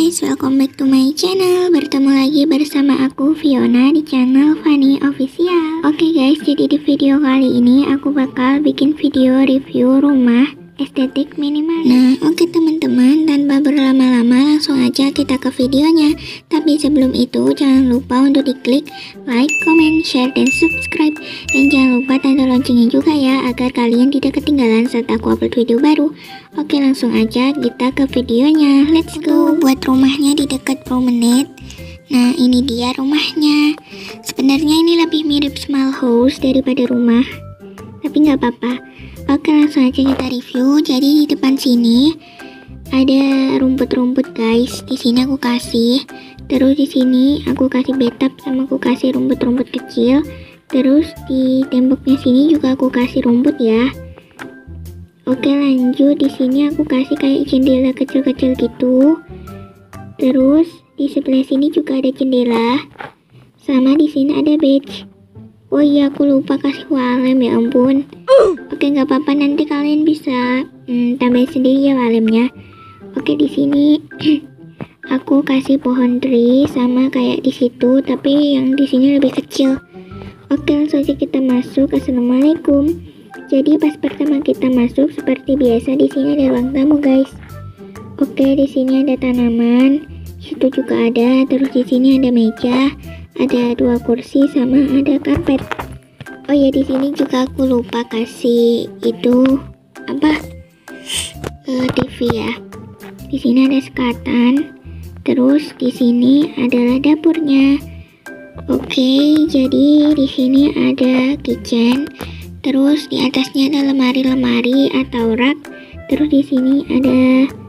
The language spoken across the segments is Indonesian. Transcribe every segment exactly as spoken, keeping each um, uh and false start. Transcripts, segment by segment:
guys, welcome back to my channel. Bertemu lagi bersama aku Fiona di channel Fanny Official. Oke guys, jadi di video kali ini aku bakal bikin video review rumah estetik minimal. Nah oke teman-teman, tanpa berlama-lama langsung aja kita ke videonya. Tapi sebelum itu jangan lupa untuk diklik like, comment, share, dan subscribe. Dan jangan lupa tanda loncengnya juga ya, agar kalian tidak ketinggalan saat aku upload video baru. Oke langsung aja kita ke videonya, let's go. Buat rumahnya di dekat promenade. Nah ini dia rumahnya. Sebenarnya ini lebih mirip small house daripada rumah, tapi nggak apa-apa. Oke langsung aja kita review. Jadi di depan sini ada rumput-rumput guys. Di sini aku kasih. Terus di sini aku kasih bathtub sama aku kasih rumput-rumput kecil. Terus di temboknya sini juga aku kasih rumput ya. Oke lanjut, di sini aku kasih kayak jendela kecil-kecil gitu. Terus di sebelah sini juga ada jendela. Sama di sini ada bench. Oh iya aku lupa kasih walem, ya ampun. Oke nggak apa-apa, nanti kalian bisa hmm, tambahin sendiri ya walemnya. Oke di sini aku kasih pohon tree sama kayak di situ, tapi yang di sini lebih kecil. Oke langsung aja kita masuk. Assalamualaikum. Jadi pas pertama kita masuk seperti biasa di sini ada ruang tamu guys. Oke di sini ada tanaman, situ juga ada. Terus di sini ada meja, ada dua kursi sama ada karpet. Oh ya di sini juga aku lupa kasih itu apa uh, T V ya. Di sini ada sekatan. Terus di sini adalah dapurnya. Oke, jadi di sini ada kitchen. Terus di atasnya ada lemari-lemari atau rak. Terus di sini ada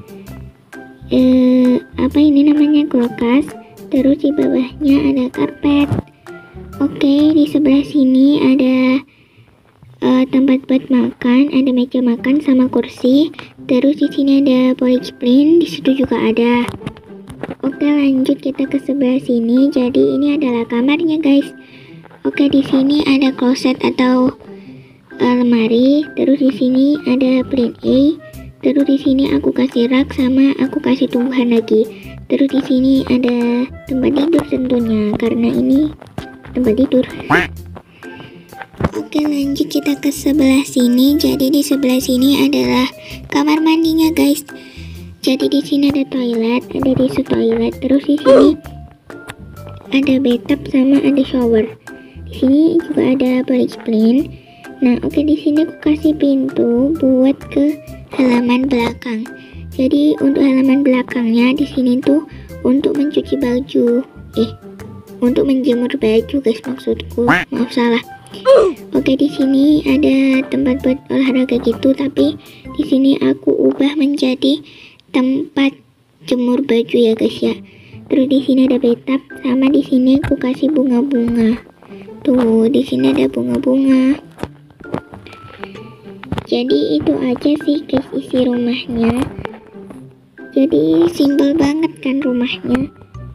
uh, apa ini namanya kulkas. Terus di bawahnya ada karpet. Oke, di sebelah sini ada uh, tempat buat makan, ada meja makan sama kursi. Terus di sini ada polyclean, di situ juga ada. Oke, lanjut kita ke sebelah sini. Jadi ini adalah kamarnya, guys. Oke, di sini ada closet atau uh, lemari. Terus di sini ada plan A. Terus di sini aku kasih rak sama aku kasih tumbuhan lagi. Terus di sini ada tempat tidur tentunya, karena ini tempat tidur. Oke lanjut kita ke sebelah sini. Jadi di sebelah sini adalah kamar mandinya guys. Jadi di sini ada toilet, ada tisu toilet. Terus di sini ada bathtub sama ada shower. Di sini juga ada polyclean. Nah oke di sini aku kasih pintu buat ke halaman belakang. Jadi untuk halaman belakangnya di sini tuh untuk mencuci baju, eh untuk menjemur baju guys maksudku, maaf salah. Oke di sini ada tempat buat olahraga gitu, tapi di sini aku ubah menjadi tempat jemur baju ya guys ya. Terus di sini ada bathtub sama di sini aku kasih bunga-bunga. Tuh di sini ada bunga-bunga. Jadi itu aja sih guys isi rumahnya. Jadi simple banget kan rumahnya.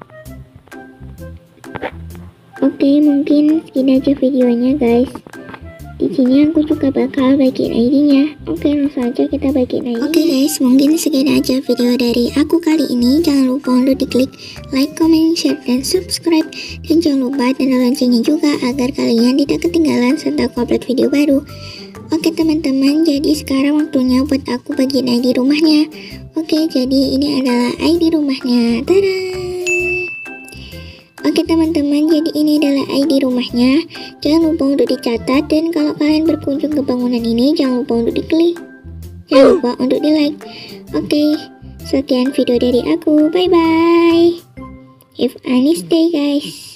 Oke mungkin segini aja videonya guys. Di sini aku juga bakal bagiin I D-nya. Oke langsung aja kita bagiin I D-nya. Oke guys, mungkin segini aja video dari aku kali ini. Jangan lupa untuk diklik like, comment, share, dan subscribe. Dan jangan lupa tanda loncengnya juga agar kalian tidak ketinggalan saat aku upload video baru. Oke teman-teman, jadi sekarang waktunya buat aku bagiin I D rumahnya. Oke, jadi ini adalah I D rumahnya. Tada! Oke teman-teman, jadi ini adalah I D rumahnya. Jangan lupa untuk dicatat, dan kalau kalian berkunjung ke bangunan ini jangan lupa untuk diklik. Jangan lupa untuk di like. Oke, sekian video dari aku. Bye bye. Have a nice day guys.